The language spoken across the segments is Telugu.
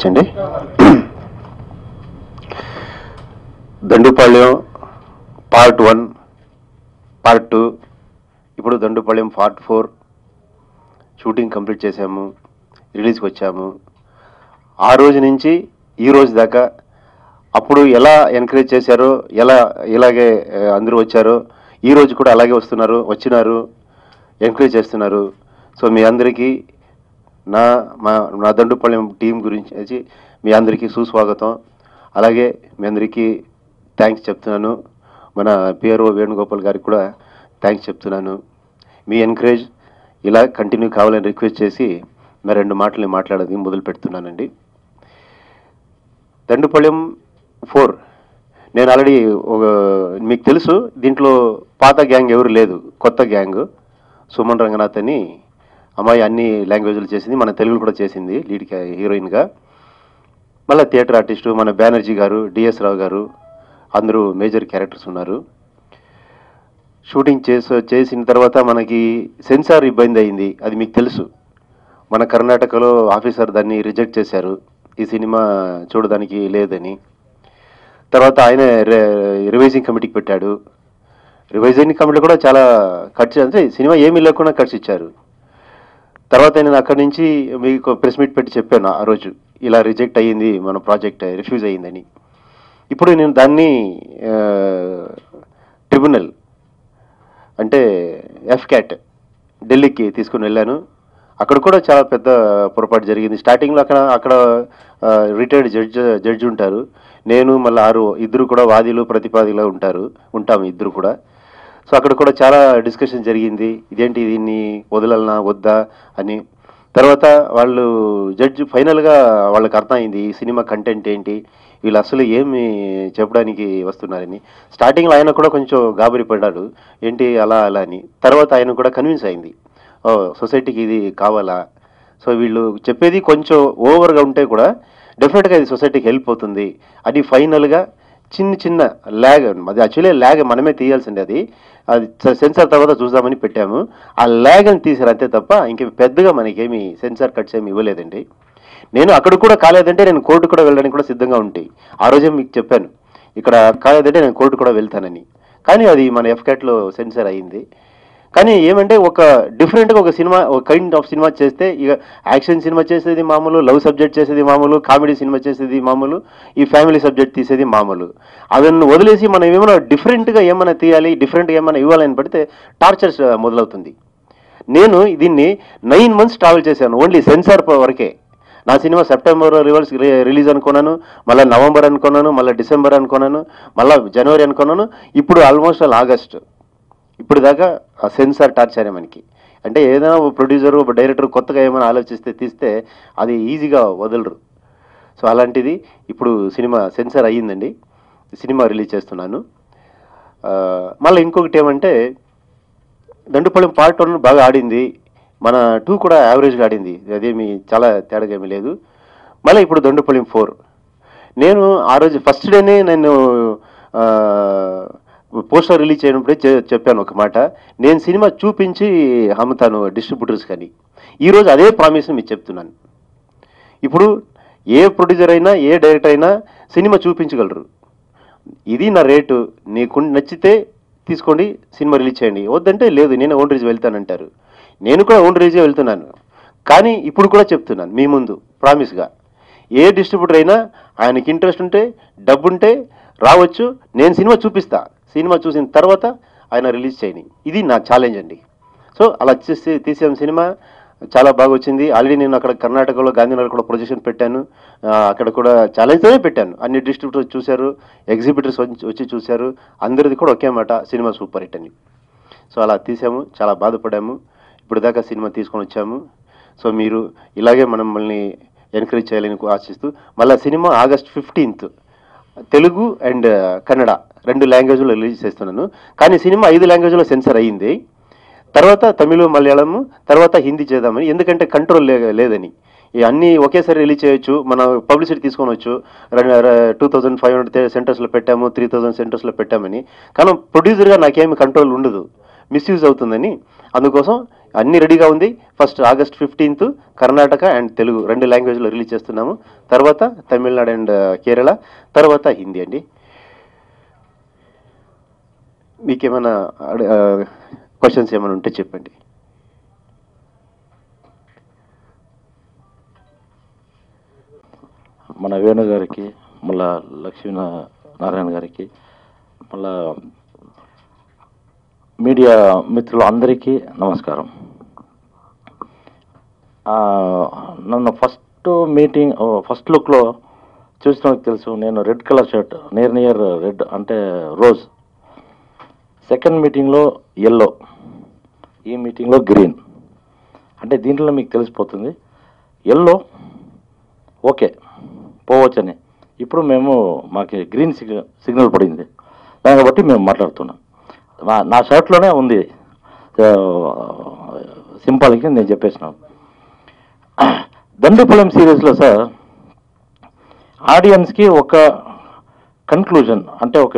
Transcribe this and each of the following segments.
మచ్ అండి. దండుపాళ్యం పార్ట్ 1, పార్ట్ 2, ఇప్పుడు దండుపాళ్యం పార్ట్ 4 షూటింగ్ కంప్లీట్ చేశాము, రిలీజ్కి వచ్చాము. ఆ రోజు నుంచి ఈ రోజు దాకా అప్పుడు ఎలా ఎంకరేజ్ చేశారో, ఎలా ఇలాగే అందరూ వచ్చారో, ఈ రోజు కూడా అలాగే వచ్చినారు, ఎంకరేజ్ చేస్తున్నారు. సో మీ అందరికీ నా దండుపాళ్యం టీం గురించి మీ అందరికీ సుస్వాగతం. అలాగే మీ అందరికీ థ్యాంక్స్ చెప్తున్నాను. మన పిఆర్ఓ వేణుగోపాల్ గారికి కూడా థ్యాంక్స్ చెప్తున్నాను. మీ ఎంకరేజ్ ఇలా కంటిన్యూ కావాలని రిక్వెస్ట్ చేసి నా 2 మాటలు మాట్లాడేది మొదలు పెడుతున్నానండి. దండుపాళ్యం 4 నేను ఆల్రెడీ మీకు తెలుసు, దీంట్లో పాత గ్యాంగ్ ఎవరు లేదు, కొత్త గ్యాంగ్. సుమన్ రంగనాథ్ అని అమ్మాయి అన్ని లాంగ్వేజ్లు చేసింది, మన తెలుగులో కూడా చేసింది లీడ్ హీరోయిన్గా. మళ్ళీ థియేటర్ ఆర్టిస్టు మన బెనర్జీ గారు, డిఎస్ రావు గారు అందరూ మేజర్ క్యారెక్టర్స్ ఉన్నారు. షూటింగ్ చేసిన తర్వాత మనకి సెన్సార్ ఇబ్బంది అయింది, అది మీకు తెలుసు. మన కర్ణాటకలో ఆఫీసర్ దాన్ని రిజెక్ట్ చేశారు, ఈ సినిమా చూడడానికి లేదని. తర్వాత ఆయన రివైజింగ్ కమిటీకి పెట్టాడు. రివైజింగ్ కమిటీ కూడా చాలా ఖర్చు, అంటే సినిమా ఏమీ లేకుండా ఖర్చు ఇచ్చారు. తర్వాత నేను అక్కడి నుంచి మీకు ప్రెస్ మీట్ పెట్టి చెప్పాను ఆ రోజు, ఇలా రిజెక్ట్ అయ్యింది, మన ప్రాజెక్ట్ రిఫ్యూజ్ అయ్యిందని. ఇప్పుడు నేను దాన్ని ట్రిబ్యునల్ అంటే ఎఫ్క్యాట్ ఢిల్లీకి తీసుకుని వెళ్ళాను. అక్కడ కూడా చాలా పెద్ద పొరపాటు జరిగింది. స్టార్టింగ్లో అక్కడ రిటైర్డ్ జడ్జి ఉంటారు, నేను మళ్ళీ ఇద్దరు కూడా వాదిలు ప్రతిపాదిలో ఉంటాము ఇద్దరు కూడా. సో అక్కడ కూడా చాలా డిస్కషన్ జరిగింది, ఇదేంటి దీన్ని వదలనా వద్దా అని. తర్వాత వాళ్ళు జడ్జి ఫైనల్గా వాళ్ళకి అర్థమైంది ఈ సినిమా కంటెంట్ ఏంటి, వీళ్ళు అసలు ఏమి చెప్పడానికి వస్తున్నారని. స్టార్టింగ్లో ఆయన కూడా కొంచెం గాబరి పడ్డాడు, ఏంటి అలా అని. తర్వాత ఆయన కూడా కన్విన్స్ అయింది, సొసైటీకి ఇది కావాలా, సో వీళ్ళు చెప్పేది కొంచెం ఓవర్గా ఉంటే కూడా డెఫినెట్గా ఇది సొసైటీకి హెల్ప్ అవుతుంది అని. ఫైనల్గా చిన్న ల్యాగ్, అది యాక్చువల్లీ ల్యాగ్ మనమే తీయాల్సింది, అది సెన్సార్ తర్వాత చూద్దామని పెట్టాము. ఆ ల్యాగ్ అని తీసారు అంతే తప్ప ఇంక పెద్దగా మనకేమి సెన్సార్ కట్స్ ఏమి ఇవ్వలేదండి. నేను అక్కడ కూడా కాలేదంటే నేను కోర్టు కూడా వెళ్ళడానికి కూడా సిద్ధంగా ఉంటాయి. ఆ రోజే మీకు చెప్పాను, ఇక్కడ కాలేదంటే నేను కోర్టు కూడా వెళ్తానని. కానీ అది మన ఎఫ్క్యాట్లో సెన్సార్ అయ్యింది. కానీ ఏమంటే ఒక డిఫరెంట్గా ఒక సినిమా, ఒక కైండ్ ఆఫ్ సినిమా చేస్తే, ఇక యాక్షన్ సినిమా చేసేది మామూలు, లవ్ సబ్జెక్ట్ చేసేది మామూలు, కామెడీ సినిమా చేసేది మామూలు, ఈ ఫ్యామిలీ సబ్జెక్ట్ తీసేది మామూలు. అవన్నీ వదిలేసి మనం ఏమైనా డిఫరెంట్గా ఏమైనా తీయాలి, డిఫరెంట్గా ఏమైనా ఇవ్వాలని పడితే టార్చర్స్ మొదలవుతుంది. నేను దీన్ని 9 months ట్రావెల్ చేశాను ఓన్లీ సెన్సార్ వరకే. నా సినిమా సెప్టెంబర్ రిలీజ్ అనుకున్నాను, మళ్ళీ నవంబర్ అనుకున్నాను, మళ్ళీ డిసెంబర్ అనుకున్నాను, మళ్ళీ జనవరి అనుకున్నాను, ఇప్పుడు ఆల్మోస్ట్ ఆగస్ట్. ఇప్పుడు దాకా ఆ సెన్సార్ టార్చర్ మనకి. అంటే ఏదైనా ప్రొడ్యూసరు డైరెక్టర్ కొత్తగా ఏమైనా ఆలోచిస్తే తీస్తే అది ఈజీగా వదలరు. సో అలాంటిది ఇప్పుడు సినిమా సెన్సార్ అయ్యిందండి, సినిమా రిలీజ్ చేస్తున్నాను. మళ్ళీ ఇంకొకటి ఏమంటే, దండుపాళ్యం పార్ట్ 1 బాగా ఆడింది, మన 2 కూడా యావరేజ్గా ఆడింది, అదేమి చాలా తేడాగా ఏమీ లేదు. మళ్ళీ ఇప్పుడు దండుపాళ్యం 4 నేను ఆ రోజు ఫస్ట్ డేనే నేను పోస్టర్ రిలీజ్ చేయనప్పుడే చెప్పాను ఒక మాట, నేను సినిమా చూపించి అమ్ముతాను డిస్ట్రిబ్యూటర్స్ కానీ. ఈరోజు అదే ప్రామిస్ని మీకు చెప్తున్నాను. ఇప్పుడు ఏ ప్రొడ్యూసర్ అయినా ఏ డైరెక్టర్ అయినా సినిమా చూపించగలరు, ఇది నా రేటు, నీకు నచ్చితే తీసుకోండి సినిమా రిలీజ్ చేయండి, వద్దంటే లేదు నేను ఓన్ రిలీజ్ వెళ్తానంటారు. నేను కూడా ఓన్ రిలీజే వెళ్తున్నాను. కానీ ఇప్పుడు కూడా చెప్తున్నాను మీ ముందు ప్రామిస్గా, ఏ డిస్ట్రిబ్యూటర్ అయినా ఆయనకి ఇంట్రెస్ట్ ఉంటే డబ్బుంటే రావచ్చు, నేను సినిమా చూపిస్తా, సినిమా చూసిన తర్వాత ఆయన రిలీజ్ చేయని, ఇది నా ఛాలెంజ్ అండి. సో అలా తీసాం, సినిమా చాలా బాగా వచ్చింది. ఆల్రెడీ నేను అక్కడ కర్ణాటకలో గాంధీనగర్ కూడా ప్రొజెక్షన్ పెట్టాను, అక్కడ కూడా ఛాలెంజ్తోనే పెట్టాను. అన్ని డిస్ట్రిబ్యూటర్స్ చూశారు, ఎగ్జిబిటర్స్ వచ్చి చూశారు, అందరిది కూడా ఒకే మాట, సినిమా సూపర్ హిట్ అని. సో అలా తీసాము, చాలా బాధపడాము, ఇప్పుడు దాకా సినిమా తీసుకొని వచ్చాము. సో మీరు ఇలాగే మనల్ని ఎంకరేజ్ చేయాలని ఆశిస్తూ, మళ్ళీ cinema August 15th Telugu and Kannada 2 లాంగ్వేజ్లో రిలీజ్ చేస్తున్నాను. కానీ సినిమా 5 లాంగ్వేజ్లో సెన్సర్ అయ్యింది, తర్వాత తమిళ, మలయాళం, తర్వాత హిందీ చేద్దామని. ఎందుకంటే కంట్రోల్ లేదని, అన్నీ ఒకేసారి రిలీజ్ చేయొచ్చు, మన పబ్లిసిటీ తీసుకోవచ్చు. 2500 సెంటర్స్లో పెట్టాము, 3000 సెంటర్స్లో పెట్టామని. కానీ ప్రొడ్యూసర్గా నాకేమి కంట్రోల్ ఉండదు, మిస్యూజ్ అవుతుందని. అందుకోసం అన్నీ రెడీగా ఉంది. First August 15 Karnataka and Telugu 2 లాంగ్వేజ్లో రిలీజ్ చేస్తున్నాము. తర్వాత తమిళనాడు అండ్ కేరళ, తర్వాత హిందీ అండి. మీకేమైనా క్వశ్చన్స్ ఏమైనా ఉంటే చెప్పండి. మన వేణు గారికి, మళ్ళా లక్ష్మీనారాయణ గారికి, మళ్ళా మీడియా మిత్రులు అందరికీ నమస్కారం. నన్ను ఫస్ట్ లుక్లో చూసిన తెలుసు. నేను red colour shirt, near red అంటే రోజ్. సెకండ్ మీటింగ్లో ఎల్లో, ఈ మీటింగ్లో గ్రీన్. అంటే దీంట్లో మీకు తెలిసిపోతుంది. ఎల్లో ఓకే పోవచ్చని. ఇప్పుడు మాకు గ్రీన్ సిగ్నల్ పడింది. దాన్ని బట్టి మేము మాట్లాడుతున్నాం. నా షర్ట్లోనే ఉంది సింపుల్కి నేను చెప్పేసినాను. దండుపాలెం సిరీస్లో సార్ ఆడియన్స్కి ఒక కన్క్లూజన్ అంటే ఒక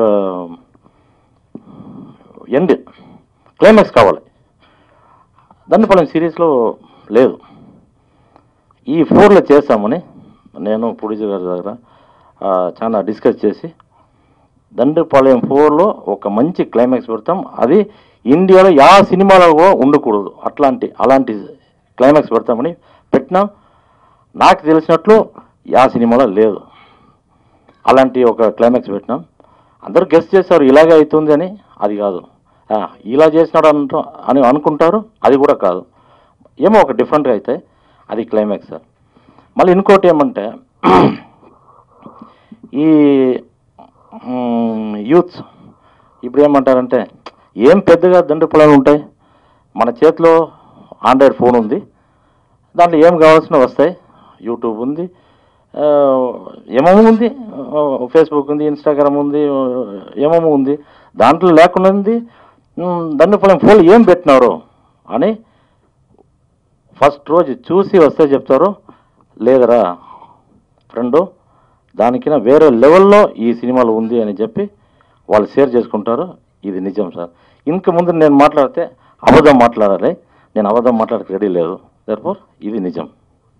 ఎండ్ క్లైమాక్స్ కావాలి. దండుపాలెం సిరీస్లో లేదు. ఈ 4లో చేస్తామని నేను పూజ గారి దగ్గర చాలా డిస్కస్ చేసి దండుపాలెం 4లో ఒక మంచి క్లైమాక్స్ పెడతాం. అది ఇండియాలో యా సినిమాలో ఉండకూడదు. అలాంటి క్లైమాక్స్ పెడతామని పెట్టినాం. నాకు తెలిసినట్లు యా సినిమాలో లేదు. అలాంటి ఒక క్లైమాక్స్ పెట్టినాం. అందరూ గెస్ట్ చేస్తారు ఇలాగే అవుతుంది అని. అది కాదు, ఇలా చేసినాడు అని అనుకుంటారు. అది కూడా కాదు, ఏమో ఒక డిఫరెంట్గా అయితే అది క్లైమాక్స్ సార్. మళ్ళీ ఇంకోటి ఏమంటే ఈ యూత్స్ ఇప్పుడు ఏమంటారంటే ఏం పెద్దగా దండుపాలెం ఉంటాయి, మన చేతిలో ఆండ్రాయిడ్ ఫోన్ ఉంది, దాంట్లో ఏం కావాల్సినవి వస్తాయి. యూట్యూబ్ ఉంది, ఏమేమో ఉంది, ఫేస్బుక్ ఉంది, ఇన్స్టాగ్రామ్ ఉంది, ఏమేమో ఉంది. దాంట్లో లేకుండా ఉంది. దండుపాలెం ఫోన్ ఏం పెట్టినారు అని ఫస్ట్ రోజు చూసి వస్తే చెప్తారు, లేదరా ఫ్రెండు దానికిన వేరే లెవెల్లో ఈ సినిమాలో ఉంది అని చెప్పి వాళ్ళు షేర్ చేసుకుంటారు. ఇది నిజం సార్. ఇంక ముందు నేను మాట్లాడితే అబద్ధం మాట్లాడాలి. నేను అబద్ధం మాట్లాడక రెడీ లేదు. దర్ఫోర్ ఇది నిజం.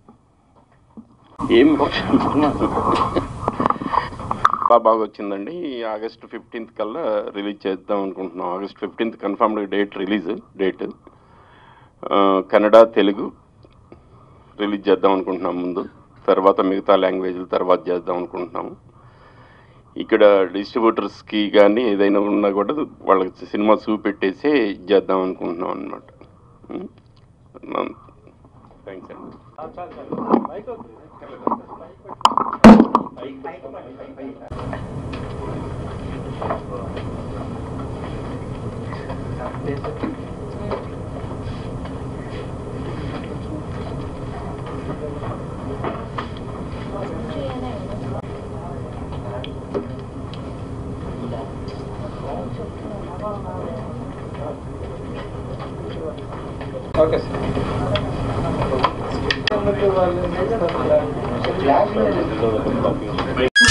ఏం బాగా వచ్చిందండి. ఆగస్ట్ 15 కల్లా రిలీజ్ చేద్దాం అనుకుంటున్నాం. August 15 confirmed date. Kannada, Telugu release చేద్దాం అనుకుంటున్నాం ముందు. తర్వాత మిగతా లాంగ్వేజ్ల తర్వాత చేద్దాం అనుకుంటున్నాము. ఇక్కడ డిస్ట్రిబ్యూటర్స్కి కానీ ఏదైనా ఉన్నా కూడా వాళ్ళకి సినిమా చూపెట్టేసి చేద్దాం అనుకుంటున్నాం అన్నమాట. థ్యాంక్స్ అండి. Okay sir.